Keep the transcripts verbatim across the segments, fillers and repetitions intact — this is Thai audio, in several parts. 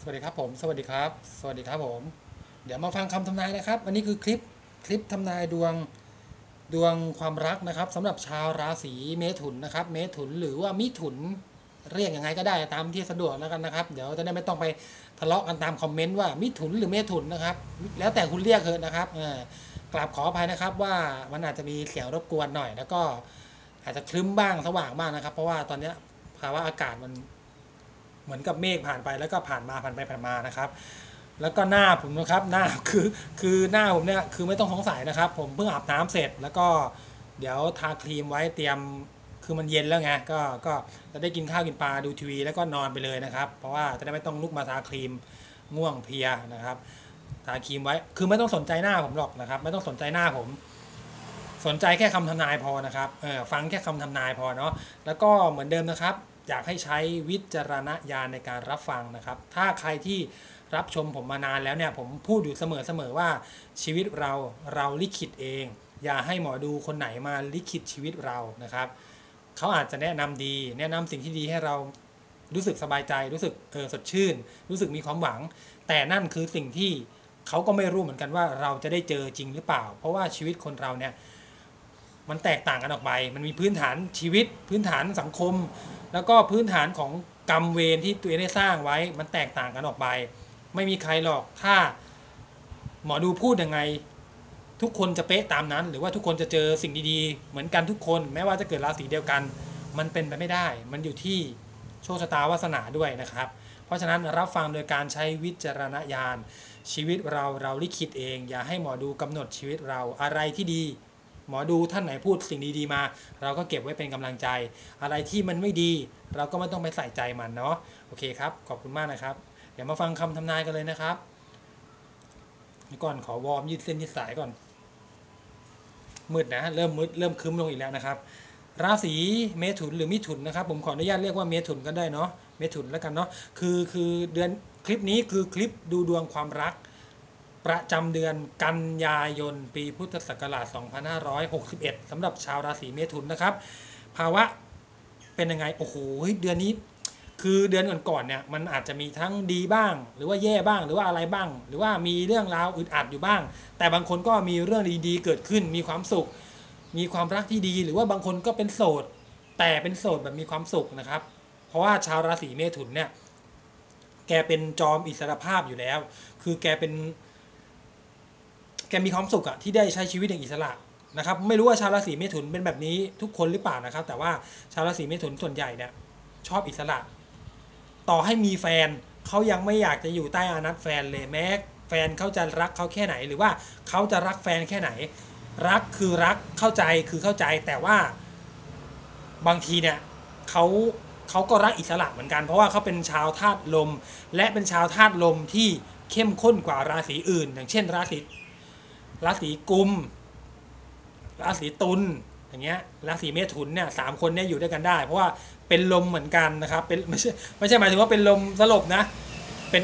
วัสดีครับผมสวัสดีครับสวัสดีครับผมเดี๋ยวมาฟังคำทำนายนะครับอันนี้คือคลิปคลิปทำนายดวงดวงความรักนะครับสำหรับชาวราศีเมถุนนะครับเมถุนหรือว่ามิถุนเรียกยังไงก็ได้ตามที่สะดวกแล้วกันนะครับเดี๋ยวจะได้ไม่ต้องไปทะเลาะกันตามคอมเมนต์ว่ามิถุนหรือเมถุนนะครับแล้วแต่คุณเรียกเถอะนะครับกราบขออภัยนะครับว่ามันอาจจะมีเสียงรบกวนหน่อยแล้วก็อาจจะคลึ้มบ้างสว่างบ้างนะครับเพราะว่าตอนนี้ภาวะอากาศมันเหมือนกับเมฆผ่านไปแล้วก็ผ่านมาผ่านไปผ่านมานะครับแล้วก็หน้าผมนะครับหน้าคือคือหน้าผมเนี่ยคือไม่ต้องสงสัยนะครับผมเพิ่งอาบน้ำเสร็จแล้วก็เดี๋ยวทาครีมไว้เตรียมคือมันเย็นแล้วไงก็ก็จะได้กินข้าวกินปลาดูทีวีแล้วก็นอนไปเลยนะครับเพราะว่าจะได้ไม่ต้องลุกมาทาครีมง่วงเพลียนะครับทาครีมไว้คือไม่ต้องสนใจหน้าผมหรอกนะครับไม่ต้องสนใจหน้าผมสนใจแค่คำทำนายพอนะครับเออฟังแค่คำทำนายพอเนาะแล้วก็เหมือนเดิมนะครับอยากให้ใช้วิจารณญาณในการรับฟังนะครับถ้าใครที่รับชมผมมานานแล้วเนี่ยผมพูดอยู่เสมอๆว่าชีวิตเราเราลิขิตเองอย่าให้หมอดูคนไหนมาลิขิตชีวิตเรานะครับเขาอาจจะแนะนำดีแนะนำสิ่งที่ดีให้เรารู้สึกสบายใจรู้สึกเออสดชื่นรู้สึกมีความหวังแต่นั่นคือสิ่งที่เขาก็ไม่รู้เหมือนกันว่าเราจะได้เจอจริงหรือเปล่าเพราะว่าชีวิตคนเราเนี่ยมันแตกต่างกันออกไปมันมีพื้นฐานชีวิตพื้นฐานสังคมแล้วก็พื้นฐานของกรรมเวรที่ตัวเองได้สร้างไว้มันแตกต่างกันออกไปไม่มีใครหรอกถ้าหมอดูพูดยังไงทุกคนจะเป๊ะตามนั้นหรือว่าทุกคนจะเจอสิ่งดีๆเหมือนกันทุกคนแม้ว่าจะเกิดราศีเดียวกันมันเป็นไปไม่ได้มันอยู่ที่โชคชะตาวาสนาด้วยนะครับเพราะฉะนั้นรับฟังโดยการใช้วิจารณญาณชีวิตเราเราลิขิตเองอย่าให้หมอดูกำหนดชีวิตเราอะไรที่ดีหมอดูท่านไหนพูดสิ่งดีๆมาเราก็เก็บไว้เป็นกำลังใจอะไรที่มันไม่ดีเราก็ไม่ต้องไปใส่ใจมันเนาะโอเคครับขอบคุณมากนะครับเดี๋ยวมาฟังคำทำนายกันเลยนะครับก่อนขอวอร์มยืดเส้นยืดสายก่อนมืดนะเริ่มมืดเริ่มคึ้มลงอีกแล้วนะครับราศีเมถุนหรือมิถุนนะครับผมขออนุญาตเรียกว่าเมถุนก็ได้เนาะเมถุนแล้วกันเนาะคือคือเดือนคลิปนี้คือคลิปดูดวงความรักประจำเดือนกันยายนปีพุทธศักราชสองพันห้าร้อยหกสิบเอ็ดสำหรับชาวราศีเมถุนนะครับภาวะเป็นยังไงโอ้โหเดือนนี้คือเดือนก่อนๆเนี่ยมันอาจจะมีทั้งดีบ้างหรือว่าแย่บ้างหรือว่าอะไรบ้างหรือว่ามีเรื่องราวอึดอัดอยู่บ้างแต่บางคนก็มีเรื่องดีๆเกิดขึ้นมีความสุขมีความรักที่ดีหรือว่าบางคนก็เป็นโสดแต่เป็นโสดแบบมีความสุขนะครับเพราะว่าชาวราศีเมถุนเนี่ยแกเป็นจอมอิสรภาพอยู่แล้วคือแกเป็น แกมีความสุขอะที่ได้ใช้ชีวิตอย่างอิสระนะครับไม่รู้ว่าชาวราศีเมถุนเป็นแบบนี้ทุกคนหรือเปล่านะครับแต่ว่าชาวราศีเมถุนส่วนใหญ่เนี่ยชอบอิสระต่อให้มีแฟนเขายังไม่อยากจะอยู่ใต้อานัตแฟนเลยแม้แฟนเขาจะรักเขาแค่ไหนหรือว่าเขาจะรักแฟนแค่ไหนรักคือรักเข้าใจคือเข้าใจแต่ว่าบางทีเนี่ยเขาเขาก็รักอิสระเหมือนกันเพราะว่าเขาเป็นชาวธาตุลมและเป็นชาวธาตุลมที่เข้มข้นกว่าราศีอื่นอย่างเช่นราศี ราศีกุมราศีตุลอย่างเงี้ยราศีเมถุนเนี่ยสามคนเนี่ยอยู่ด้วยกันได้เพราะว่าเป็นลมเหมือนกันนะครับเป็นไม่ใช่ไม่ใช่หมายถึงว่าเป็นลมสลบนะเป็น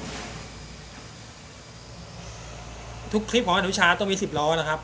ทุกคลิปของอนุชาต้องมีสิบล้อนะครับ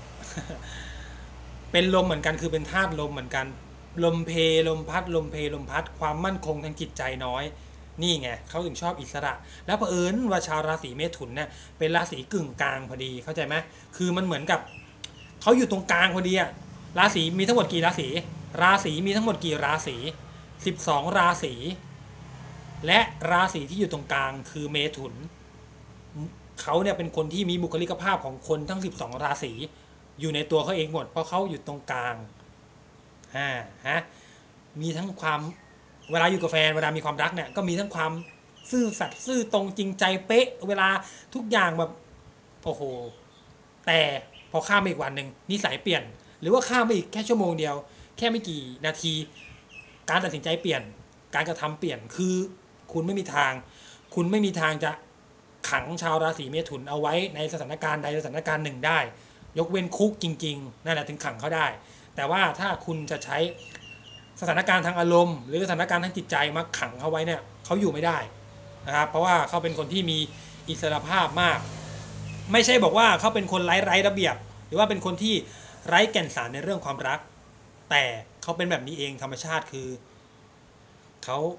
เป็นลมเหมือนกันคือเป็นธาตุลมเหมือนกันลมเพลมพัดลมเพลมพัดความมั่นคงทางจิตใจน้อยนี่ไงเขาถึงชอบอิสระแล้วเผอิญว่าชาวราศีเมถุนเนี่ยเป็นราศีกึ่งกลางพอดีเข้าใจไหมคือมันเหมือนกับเขาอยู่ตรงกลางพอดีอะราศีมีทั้งหมดกี่ราศีราศีมีทั้งหมดกี่ราศีสิบสองราศีและราศีที่อยู่ตรงกลางคือเมถุนเขาเนี่ยเป็นคนที่มีบุคลิกภาพของคนทั้งสิบสองราศีอยู่ในตัวเขาเองหมดเพราะเขาอยู่ตรงกลางอ่าฮะมีทั้งความเวลาอยู่กับแฟนเวลามีความรักเนี่ยก็มีทั้งความซื่อสัตย์ซื่อตรงจริงใจเป๊ะเวลาทุกอย่างแบบโอ้โหแต่พอข้ามไปอีกวันหนึ่งนิสัยเปลี่ยนหรือว่าข้ามไปอีกแค่ชั่วโมงเดียวแค่ไม่กี่นาทีการตัดสินใจเปลี่ยนการกระทำเปลี่ยนคือคุณไม่มีทางคุณไม่มีทางจะขังชาวราศีเมถุนเอาไว้ในสถานการณ์ใดสถานการณ์หนึ่งได้ยกเว้นคุกจริงๆนั่นแหละถึงขังเขาได้แต่ว่าถ้าคุณจะใช้สถานการณ์ทางอารมณ์หรือสถานการณ์ทางจิตใจมาขังเขาไว้เนี่ยเขาอยู่ไม่ได้นะครับเพราะว่าเขาเป็นคนที่มีอิสรภาพมากไม่ใช่บอกว่าเขาเป็นคนไร้ไร้ระเบียบหรือว่าเป็นคนที่ไร้แก่นสารในเรื่องความรักแต่เขาเป็นแบบนี้เองธรรมชาติคือเขา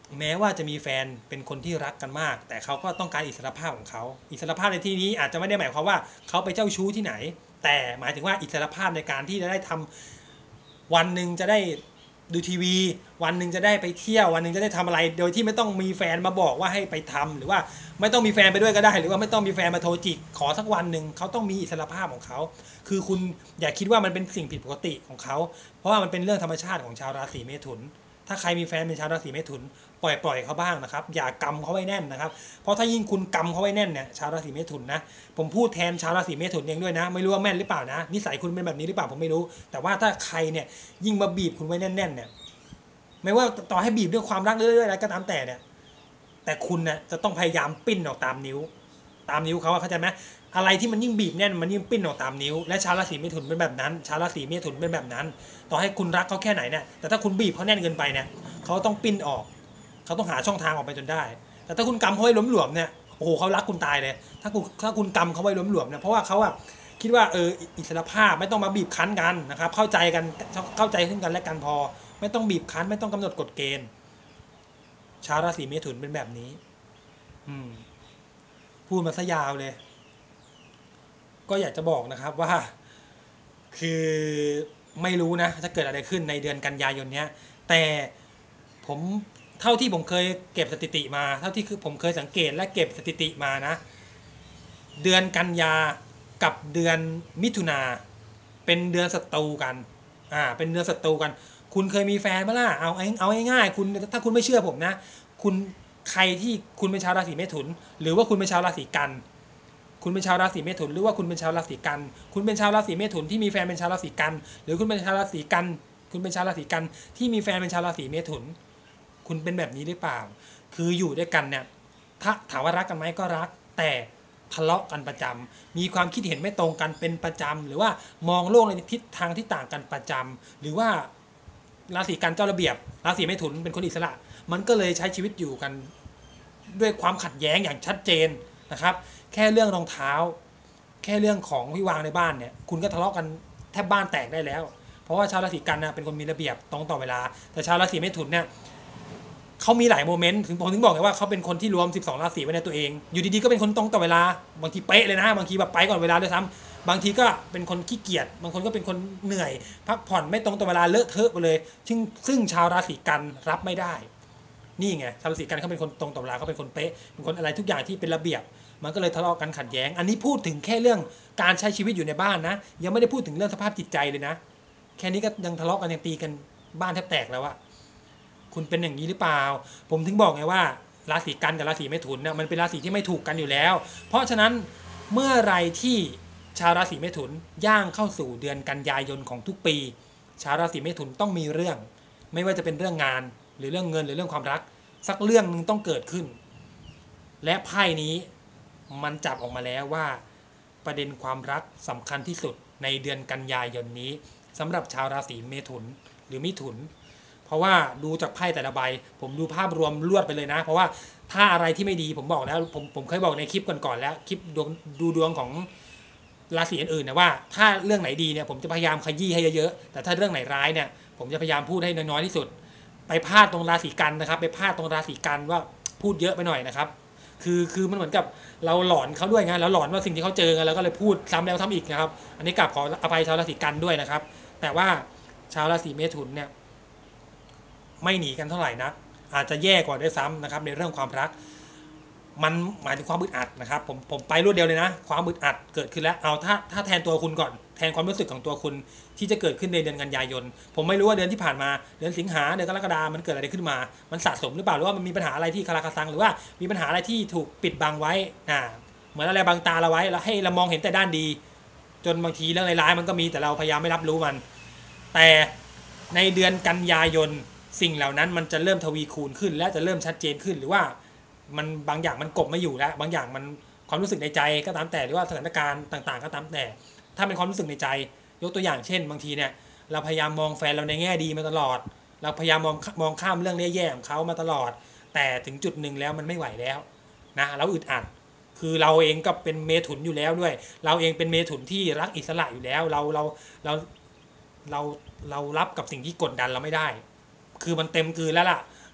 แม้ว่าจะมีแฟนเป็นคนที่รักกันมากแต่เขาก็ต้องการอิสรภาพของเขาอิสรภาพในที่นี้อาจจะไม่ได้หมายความว่าเขาไปเจ้าชู้ที่ไหนแต่หมายถึงว่าอิสรภาพในการที่จะได้ทำวันหนึ่งจะได้ดูทีวีวันหนึ่งจะได้ไปเที่ยววันหนึ่งจะได้ทำอะไรโดยที่ไม่ต้องมีแฟนมาบอกว่าให้ไปทำหรือว่าไม่ต้องมีแฟนไปด้วยก็ได้หรือว่าไม่ต้องมีแฟนมาโทรจิกขอสักวันหนึ่งเขาต้องมีอิสรภาพของเขาคือคุณอย่าคิดว่ามันเป็นสิ่งผิดปกติของเขาเพราะว่ามันเป็นเรื่องธรรมชาติของชาวราศีเมถุนถ้าใครมีแฟนเป็นชาวราศีเมถุนปล่อยปล่อยเขาบ้างนะครับอย่ากำเขาไว้แน่นนะครับเพราะถ้ายิ่งคุณกำเขาไว้แน่นเนี่ยชาวราศีเมถุนนะผมพูดแทนชาวราศีเมถุนเองด้วยนะไม่รู้ว่าแม่นหรือเปล่านะนิสัยคุณเป็นแบบนี้หรือเปล่าผมไม่รู้แต่ว่าถ้าใครเนี่ยยิ่งมาบีบคุณไว้แน่นๆเนี่ยไม่ว่าต่อให้บีบด้วยความรักเรื่อยๆอะไรก็ตามแต่เนี่ยแต่คุณนะจะต้องพยายามปิ้นออกตามนิ้วตามนิ้วเขาเข้าใจไหมอะไรที่มันยิ่งบีบแน่นมันยิ่งปิ้นออกตามนิ้วและชาวราศีเมถุนเป็นแบบนั้นชาวราศีเมถุนเป็นแบบนั้นต่อให้คุณรักเขาแค่ไหนเนี่ยแต่ถ้าคุณบีบเขาแน่นเกินไปเนี่ยเขาต้องปิ้นออกเขาต้องหาช่องทางออกไปจนได้แต่ถ้าคุณกำเขาไว้หลวมๆเนี่ยโอ้โหเขารักคุณตายเลยถ้าคุณถ้าคุณกำเขาไว้หลวมๆเนี่ยเพราะว่าเขาอะคิดว่าเอออิสรภาพไม่ต้องมาบีบคั้นกันนะครับเข้าใจกันเข้าใจซึ่งกันและกันพอไม่ต้องบีบคั้นไม่ต้องกำหนดกฎเกณฑ์ชาวราศีเมถุนเป็นแบบนี้อืมพูดมาซะยาวเลยก็อยากจะบอกนะครับว่าคือไม่รู้นะจะเกิดอะไรขึ้นในเดือนกันยายนเนี้ยแต่ผมเท่าที่ผมเคยเก็บสถิติมาเท่าที่คือผมเคยสังเกตและเก็บสถิติมานะเดือนกันยากับเดือนมิถุนาเป็นเดือนศัตรูกันอ่าเป็นเดือนศัตรูกันคุณเคยมีแฟนไหมล่ะเอาเอาง่ายๆคุณถ้าคุณไม่เชื่อผมนะคุณใครที่คุณเป็นชาวราศีเมถุนหรือว่าคุณเป็นชาวราศีกันคุณเป็นชาวราศีเมถุนหรือว่าคุณเป็นชาวราศีกันคุณเป็นชาวราศีเมถุนที่มีแฟนเป็นชาวราศีกันหรือคุณเป็นชาวราศีกันคุณเป็นชาวราศีกันที่มีแฟนเป็นชาวราศีเมถุนคุณเป็นแบบนี้หรือเปล่าคืออยู่ด้วยกันเนี่ยถ้าถามว่ารักกันไหมก็รักแต่ทะเลาะกันประจำมีความคิดเห็นไม่ตรงกันเป็นประจำหรือว่ามองโลกในทิศทางที่ต่างกันประจำหรือว่าราศีกันเจ้าระเบียบราศีเมถุนเป็นคนอิสระมันก็เลยใช้ชีวิตอยู่กันด้วยความขัดแย้งอย่างชัดเจนนะครับแค่เรื่องรองเท้าแค่เรื่องของที่วางในบ้านเนี่ยคุณก็ทะเลาะกันแทบบ้านแตกได้แล้วเพราะว่าชาวราศีกันนะเป็นคนมีระเบียบตรงต่อเวลาแต่ชาวราศีเมถุนเนี่ยเขามีหลายโมเมนต์ถึงผมถึงบอกไงว่าเขาเป็นคนที่รวมสิบสองราศีไว้ในตัวเองอยู่ดีๆก็เป็นคนตรงต่อเวลาบางทีเป๊ะเลยนะบางทีแบบไปก่อนเวลาด้วยซ้ำบางทีก็เป็นคนขี้เกียจบางคนก็เป็นคนเหนื่อยพักผ่อนไม่ตรงต่อเวลาเลอะเทอะไปเลยซึ่งซึ่งชาวราศีกันรับไม่ได้นี่ไงชาวราศีกันเขาเป็นคนตรงต่อเวลาเขาเป็นคนเป๊ะเป็นคนอะไรทุกอย่างที่เป็นระเบียบมันก็เลยทะเลาะกันขัดแย้งอันนี้พูดถึงแค่เรื่องการใช้ชีวิตอยู่ในบ้านนะยังไม่ได้พูดถึงเรื่องสภาพจิตใจเลยนะแค่นี้ก็ยังทะเลาะกันยังตีกันบ้านแทบแตกแล้วอะคุณเป็นอย่างนี้หรือเปล่าผมถึงบอกไงว่าราศีกันกับราศีเมถุนเนี่ยมันเป็นราศีที่ไม่ถูกกันอยู่แล้วเพราะฉะนั้นเมื่อไรที่ชาวราศีเมถุนย่างเข้าสู่เดือนกันยายนของทุกปีชาวราศีเมถุนต้องมีเรื่องไม่ว่าจะเป็นเรื่องงานหรือเรื่องเงินหรือเรื่องความรักสักเรื่องนึงต้องเกิดขึ้นและไพ่นี้มันจับออกมาแล้วว่าประเด็นความรักสำคัญที่สุดในเดือนกันยายนนี้สำหรับชาวราศีเมถุนหรือมิถุนเพราะว่าดูจากไพ่แต่ละใบผมดูภาพรวมรวดไปเลยนะเพราะว่าถ้าอะไรที่ไม่ดีผมบอกแล้วผมผมเคยบอกในคลิปก่อนๆแล้วคลิปดวงดูดวงของราศีอื่นๆนะว่าถ้าเรื่องไหนดีเนี่ยผมจะพยายามขยี้ให้เยอะๆแต่ถ้าเรื่องไหนร้ายเนี่ยผมจะพยายามพูดให้น้อยๆที่สุดไปพลาดตรงราศีกันนะครับไปพลาดตรงราศีกันว่าพูดเยอะไปหน่อยนะครับคือคือมันเหมือนกับเราหลอนเขาด้วยไงแล้วหลอนว่าสิ่งที่เขาเจอกันแล้วก็เลยพูดซ้ำแล้วซ้ำอีกนะครับอันนี้กลับขออภัยชาวราศีกันด้วยนะครับแต่ว่าชาวราศีเมถุนเนี่ยไม่หนีกันเท่าไหร่นักอาจจะแย่กว่าด้วยซ้ำนะครับในเรื่องความรักมันหมายถึงความอึดอัดนะครับผมผมไปรวดเดียวเลยนะความอึดอัดเกิดขึ้นแล้วเอาถ้าถ้าแทนตัวคุณก่อนแทนความรู้สึกของตัวคุณที่จะเกิดขึ้นในเดือนกันยายนผมไม่รู้ว่าเดือนที่ผ่านมาเดือนสิงหาเดือนกรกฎามันเกิดอะไรขึ้นมามันสะสมหรือเปล่าหรือว่ามันมีปัญหาอะไรที่คาราคาซังหรือว่ามีปัญหาอะไรที่ถูกปิดบังไว้อ่าเหมือนอะไรบังตาเราไว้แล้วให้เรามองเห็นแต่ด้านดีจนบางทีเรื่องร้ายๆมันก็มีแต่เราพยายามไม่รับรู้มันแต่ในเดือนกันยายนสิ่งเหล่านั้นมันจะเริ่มทวีคูณขึ้นและจะเริ่มชัดเจนขึ้นหรือว่ามันบางอย่างมันกบไม่อยู่แล้วบางอย่างมันความรู้สึกในใจก็ตามแต่หรือว่าสถานการณ์ต่างๆก็ตามแต่ถ้าเป็นความรู้สึกในใจยกตัวอย่างเช่นบางทีเนี่ยเราพยายามมองแฟนเราในแง่ดีมาตลอดเราพยายามมองมองข้ามเรื่องแย่ๆของเขามาตลอดแต่ถึงจุดหนึ่งแล้วมันไม่ไหวแล้วนะเราอึดอัดคือเราเองก็เป็นเมถุนอยู่แล้วด้วยเราเองเป็นเมถุนที่รักอิสระอยู่แล้วเราเราเราเราเรารับกับสิ่งที่กดดันเราไม่ได้คือมันเต็มคืนแล้วล่ะ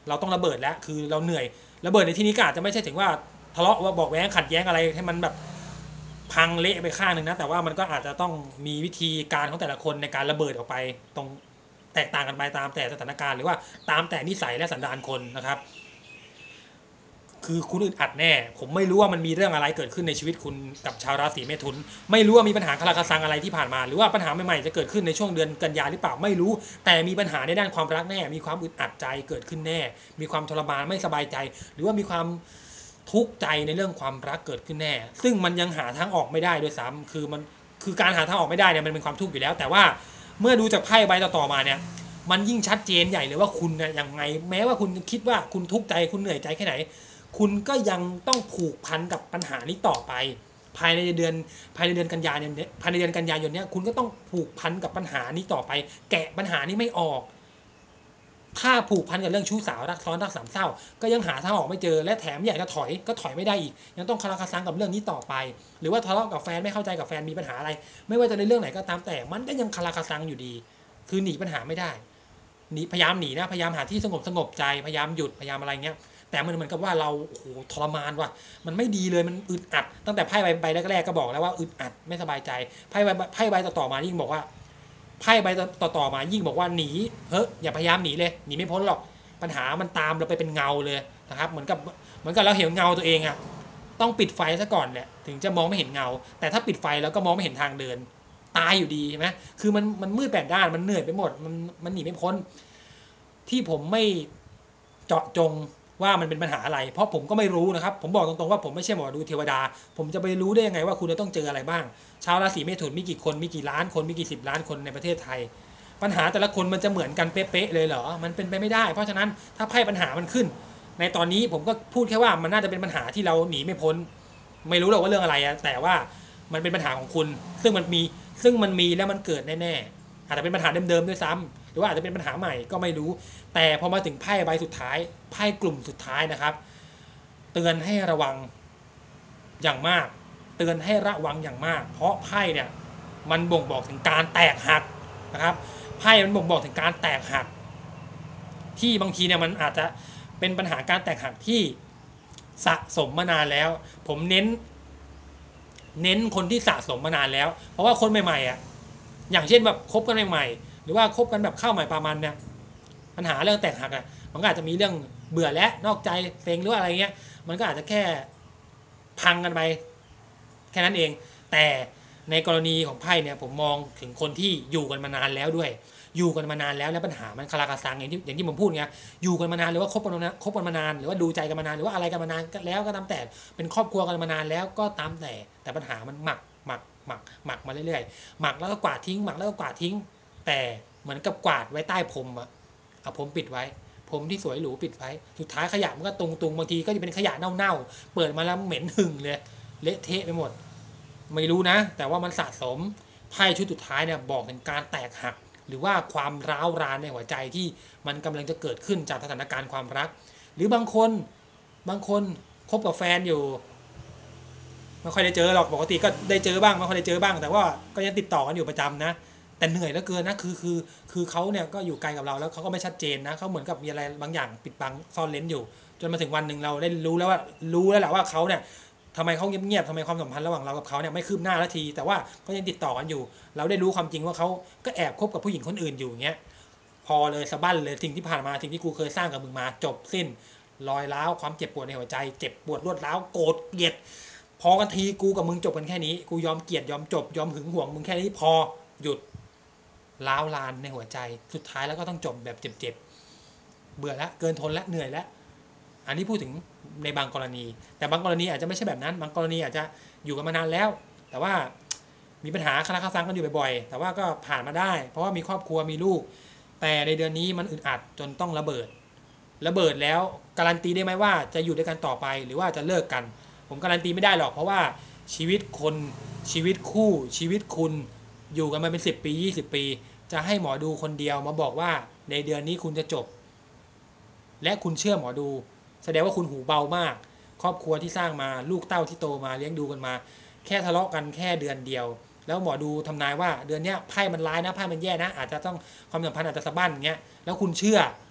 เราต้องระเบิดแล้วคือเราเหนื่อยระเบิดในที่นี้ก็อาจจะไม่ใช่ถึงว่าทะเลาะว่าบอกแว้งขัดแย้งอะไรให้มันแบบพังเละไปข้างหนึ่งนะแต่ว่ามันก็อาจจะต้องมีวิธีการของแต่ละคนในการระเบิดออกไปตรงแตกต่างกันไปตามแต่สถานการณ์หรือว่าตามแต่นิสัยและสันดานคนนะครับคือคุณอึดอัดแน่ผมไม่รู้ว่ามันมีเรื่องอะไรเกิดขึ้นในชีวิตคุณกับชาวราศีเมถุนไม่รู้ว่ามีปัญหาคาราคาซังอะไรที่ผ่านมาหรือว่าปัญหาใหม่ๆจะเกิดขึ้นในช่วงเดือนกันยาหรือเปล่าไม่รู้แต่มีปัญหาในด้านความรักแน่มีความอึดอัดใจเกิดขึ้นแน่มีความทรมานไม่สบายใจหรือว่ามีความทุกข์ใจในเรื่องความรักเกิดขึ้นแน่ซึ่งมันยังหาทางออกไม่ได้ด้วยซ้ำคือมันคือการหาทางออกไม่ได้เนี่ยมันเป็นความทุกข์อยู่แล้วแต่ว่าเมื่อดูจากไพ่ใบต่อๆมาเนี่ยมันยิ่งชัดเจนใหญ่เลยว่าคุณเนี่ยยังไงแม้ว่าคุณคิดว่าคุณทุกข์ใจคุณเหนื่อยใจแค่ไหนคุณก็ยังต้องผูกพันกับปัญหานี้ต่อไปภายในเดือนภายในเดือนกันยายนเนี่ยภายในเดือนกันยายนเนี้ยคุณก็ต้องผูกพันกับปัญหานี้ต่อไปแกะปัญหานี้ไม่ออกถ้าผูกพันกับเรื่องชู้สาวรักซ้อนรักสามเศร้าก็ยังหาทางออกไม่เจอและแถมอยากจะถอยก็ถอยไม่ได้อีกยังต้องคาราคาซังกับเรื่องนี้ต่อไปหรือว่าทะเลาะกับแฟนไม่เข้าใจกับแฟนมีปัญหาอะไรไม่ว่าจะในเรื่องไหนก็ตามแต่มันก็ยังคาราคาซังอยู่ดีคือหนีปัญหาไม่ได้หนีพยายามหนีนะพยายามหาที่สงบสงบใจพยายามหยุดพยายามอะไรเงี้ยแต่มันเหมือนกับว่าเราโอ้โหทรมานว่ะมันไม่ดีเลยมันอึดอัดตั้งแต่ไพ่ใบใบแรกๆก็บอกแล้วว่าอึดอัดไม่สบายใจไพ่ใบไพ่ใบต่อๆมายิ่งบอกว่าไพ่ใบต่อๆมายิ่งบอกว่าหนีเฮ้ยอย่าพยายามหนีเลยหนีไม่พ้นหรอกปัญหามันตามเราไปเป็นเงาเลยนะครับเหมือนกับเหมือนกับเราเห็นเงาตัวเองอะต้องปิดไฟซะก่อนเนี่ยถึงจะมองไม่เห็นเงาแต่ถ้าปิดไฟแล้วก็มองไม่เห็นทางเดินตายอยู่ดีใช่ไหมคือมันมันมืดแปดด้านมันเหนื่อยไปหมดมันมันหนีไม่พ้นที่ผมไม่เจาะจงว่ามันเป็นปัญหาอะไรเพราะผมก็ไม่รู้นะครับผมบอกตรงๆว่าผมไม่ใช่หมอดูเทวดาผมจะไปรู้ได้ยังไงว่าคุณจะต้องเจออะไรบ้างชาวราศีเมถุนมีกี่คนมีกี่ล้านคนมีกี่สิบล้านคนในประเทศไทยปัญหาแต่ละคนมันจะเหมือนกันเป๊ะๆเลยเหรอมันเป็นไปไม่ได้เพราะฉะนั้นถ้าไพ่ปัญหามันขึ้นในตอนนี้ผมก็พูดแค่ว่ามันน่าจะเป็นปัญหาที่เราหนีไม่พ้นไม่รู้หรอกว่าเรื่องอะไรอะแต่ว่ามันเป็นปัญหาของคุณซึ่งมันมีซึ่งมันมีแล้วมันเกิดแน่ๆอาจจะเป็นปัญหาเดิมๆด้วยซ้ำหรือว่าอาจจะเป็นปัญหาใหม่ก็ไม่รู้แต่พอมาถึงไพ่ใบสุดท้ายไพ่กลุ่มสุดท้ายนะครับเตือนให้ระวังอย่างมากเตือนให้ระวังอย่างมากเพราะไพ่เนี่ยมันบ่งบอกถึงการแตกหักนะครับไพ่มันบ่งบอกถึงการแตกหักที่บางทีเนี่ยมันอาจจะเป็นปัญหาการแตกหักที่สะสมมานานแล้วผมเน้นเน้นคนที่สะสมมานานแล้วเพราะว่าคนใหม่ๆอ่ะอย่างเช่นแบบคบกันใหม่ๆหรือว่าคบกันแบบเข้าใหม่ประมาณเนี่ยปัญหาเรื่องแตกหักอ่ะมันก็อาจจะมีเรื่องเบื่อและนอกใจเซ็งหรือว่าอะไรเงี้ยมันก็อาจจะแค่พังกันไปแค่นั้นเองแต่ในกรณีของไพ่เนี่ยผมมองถึงคนที่อยู่กันมานานแล้วด้วยอยู่กันมานานแล้วแล้วปัญหามันคาราคาซังอย่างที่อย่างที่ผมพูดไงอยู่กันมานานหรือว่าคบกันมาคบกันมานานหรือว่าดูใจกันมานานหรือว่าอะไรกันมานานแล้วก็ตามแต่เป็นครอบครัวกันมานานแล้วก็ตามแต่แต่ปัญหามันหมักหมักหมักหมักมาเรื่อยๆหมักแล้วก็กวาดทิ้งหมักแล้วก็กวาดทิ้งแต่เหมือนกับกวาดไว้ใต้พรมอะเอาพรมปิดไว้พรมที่สวยหรูปิดไว้สุดท้ายขยะมันก็ตุงๆบางทีก็จะเป็นขยะเน่าๆเปิดมาแล้วเหม็นหึ่งเลยเละเทะไปหมดไม่รู้นะแต่ว่ามันสะสมไพ่ชุดสุดท้ายเนี่ยบอกถึงการแตกหักหรือว่าความร้าวรานในหัวใจที่มันกำลังจะเกิดขึ้นจากสถานการณ์ความรักหรือบางคนบางคนคบกับแฟนอยู่ไม่ค่อยได้เจอหรอกปกติก็ได้เจอบ้างไม่ค่อยได้เจอบ้างแต่ว่าก็ยังติดต่อกันอยู่ประจำนะแต่เหนื่อยเหลือเกินนะคือคือคือเขาเนี่ยก็อยู่ไกลกับเราแล้วเขาก็ไม่ชัดเจนนะเขาเหมือนกับมีอะไรบางอย่างปิดบังซ่อนเลนอยู่จนมาถึงวันหนึ่งเราได้รู้แล้วว่ารู้แล้วแหละว่าเขาเนี่ยทำไมเขาเงียบๆทำไมความสัมพันธ์ระหว่างเรากับเขาเนี่ยไม่คืบหน้าละทีแต่ว่าก็ยังติดต่อกันอยู่เราได้รู้ความจริงว่าเขาก็แอบคบกับผู้หญิงคนอื่นอยู่อย่างเงี้ยพอเลยสะบั้นเลยสิ่งที่ผ่านมาสิ่งที่กูเคยสร้างกับมึงมาจบสิ้นรอยร้าวความเจ็บปวดในหัวใจเจ็บปวดรวดร้าวโกรธเกลียดพอกันทีกูกับมึงจบกันแค่นี้กูยอมเกลียดยอมจบยอมหึงหวงมึงแค่นี้พอหยุดร้าวรานในหัวใจสุดท้ายแล้วก็ต้องจบแบบเจ็บๆเบื่อแล้วเกินทนแล้วเหนื่อยแล้วอันนี้พูดถึงในบางกรณีแต่บางกรณีอาจจะไม่ใช่แบบนั้นบางกรณีอาจจะอยู่กันมานานแล้วแต่ว่ามีปัญหาคาราคาซังกันอยู่บ่อยๆแต่ว่าก็ผ่านมาได้เพราะว่ามีครอบครัวมีลูกแต่ในเดือนนี้มันอึดอัดจนต้องระเบิดระเบิดแล้วการันตีได้ไหมว่าจะอยู่ด้วยกันต่อไปหรือว่าจะเลิกกันผมการันตีไม่ได้หรอกเพราะว่าชีวิตคนชีวิตคู่ชีวิตคุณอยู่กันมาเป็นสิบปียี่สิบปีจะให้หมอดูคนเดียวมาบอกว่าในเดือนนี้คุณจะจบและคุณเชื่อหมอดูแสดงว่าคุณหูเบามากครอบครัวที่สร้างมาลูกเต้าที่โตมาเลี้ยงดูกันมาแค่ทะเลาะกันแค่เดือนเดียวแล้วหมอดูทำนายว่าเดือนนี้ไพ่มันร้ายนะไพ่มันแย่นะอาจจะต้องความสัมพันธ์อาจจะสะบั้นอย่างเงี้ยแล้วคุณเชื่อ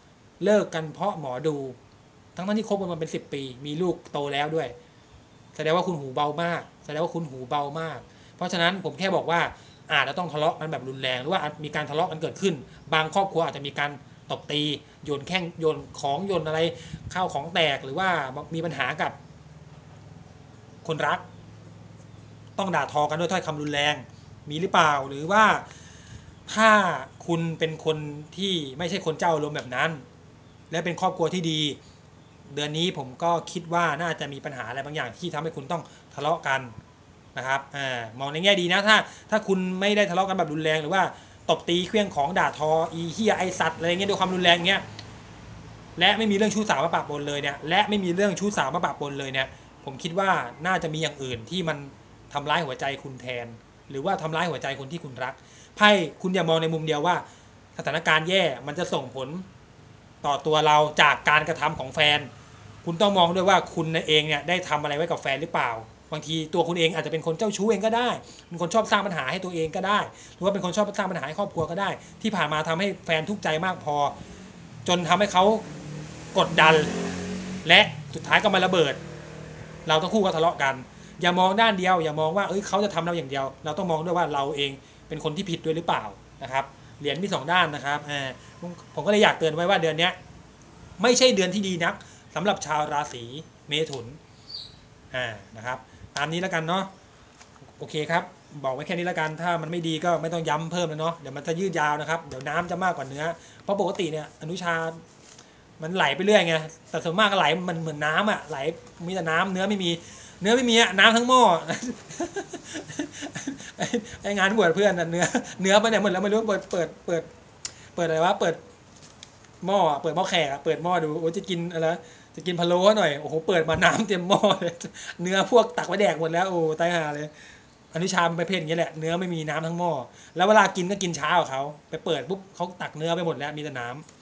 เลิกกันเพราะหมอดูทั้งทั้งที่คบกันมาเป็นสิบปีมีลูกโตแล้วด้วยแสดงว่าคุณหูเบามากแสดงว่าคุณหูเบามากเพราะฉะนั้นผมแค่บอกว่าอาจจะต้องทะเลาะกันแบบรุนแรงหรือว่าอาจมีการทะเลาะกันเกิดขึ้นบางครอบครัวอาจจะมีการตบตีโยนแข้งโยนของโยนอะไรข้าวของแตกหรือว่ามีปัญหากับคนรักต้องด่าทอกันด้วยถ้อยคำรุนแรงมีหรือเปล่าหรือว่าถ้าคุณเป็นคนที่ไม่ใช่คนเจ้าอารมณ์แบบนั้นและเป็นครอบครัวที่ดีเดือนนี้ผมก็คิดว่าน่าจะมีปัญหาอะไรบางอย่างที่ทำให้คุณต้องทะเลาะกันนะครับอ่ามองในแง่ดีนะถ้าถ้าคุณไม่ได้ทะเลาะกันแบบรุนแรงหรือว่าตบตีเครื่องของด่าทออีเฮียไอสัตว์อะไรเงี้ยด้วยความรุนแรงเงี้ยและไม่มีเรื่องชู้สาวมาปะปนเลยเนี่ยและไม่มีเรื่องชู้สาวมาปะปนเลยเนี่ยผมคิดว่าน่าจะมีอย่างอื่นที่มันทำร้ายหัวใจคุณแทนหรือว่าทำร้ายหัวใจคนที่คุณรักไพ่คุณอย่ามองในมุมเดียวว่าสถานการณ์แย่มันจะส่งผลต่อตัวเราจากการกระทำของแฟนคุณต้องมองด้วยว่าคุณเองเนี่ยได้ทำอะไรไว้กับแฟนหรือเปล่าบางทีตัวคุณเองอาจจะเป็นคนเจ้าชู้เองก็ได้เป็นคนชอบสร้างปัญหาให้ตัวเองก็ได้หรือว่าเป็นคนชอบสร้างปัญหาให้ครอบครัวก็ได้ที่ผ่านมาทำให้แฟนทุกข์ใจมากพอจนทำให้เขากดดันและสุดท้ายก็มาระเบิดเราต้องคู่ก็ทะเลาะกันอย่ามองด้านเดียวอย่ามองว่าเอ้ยเขาจะทำเราอย่างเดียวเราต้องมองด้วยว่าเราเองเป็นคนที่ผิดด้วยหรือเปล่านะครับเหรียญมีสองด้านนะครับผมก็เลยอยากเตือนไว้ว่าเดือนนี้ไม่ใช่เดือนที่ดีนักสำหรับชาวราศีเมถุนอ่านะครับตามนี้แล้วกันเนาะโอเคครับบอกไว้แค่นี้แล้วกันถ้ามันไม่ดีก็ไม่ต้องย้ำเพิ่มแล้วเนาะเดี๋ยวมันจะยืดยาวนะครับเดี๋ยวน้ำจะมากกว่าเนื้อเพราะปกติเนี่ยอนุชามันไหลไปเรื่อยไงแต่ส่วนมากก็ไหลมันเหมือนน้ำอ่ะไหลมีแต่น้ำเนื้อไม่มีเนื้อไม่มีน้ำทั้งหม้อไองานบวชเพื่อนเนื้อเนื้อไปไหนหมดแล้วไม่รู้เปิดเปิดเปิดเปิดอะไรวะเปิดหม้อเปิดหม้อแขกเปิดหม้อดูโอ้จะกินอะไรจะกินพะโล้หน่อยโอ้โหเปิดมาน้ำเต็มหม้อเลยเนื้อพวกตักไว้แดกหมดแล้วโอ้ตายห่าเลยอนุชาเป็นประเภทอย่างนี้แหละเนื้อไม่มีน้ำทั้งหม้อแล้วเวลากินก็กินช้ากว่าเขาไปเปิดปุ๊บเขาตักเนื้อไปหมดแล้วมีแต่น้ำ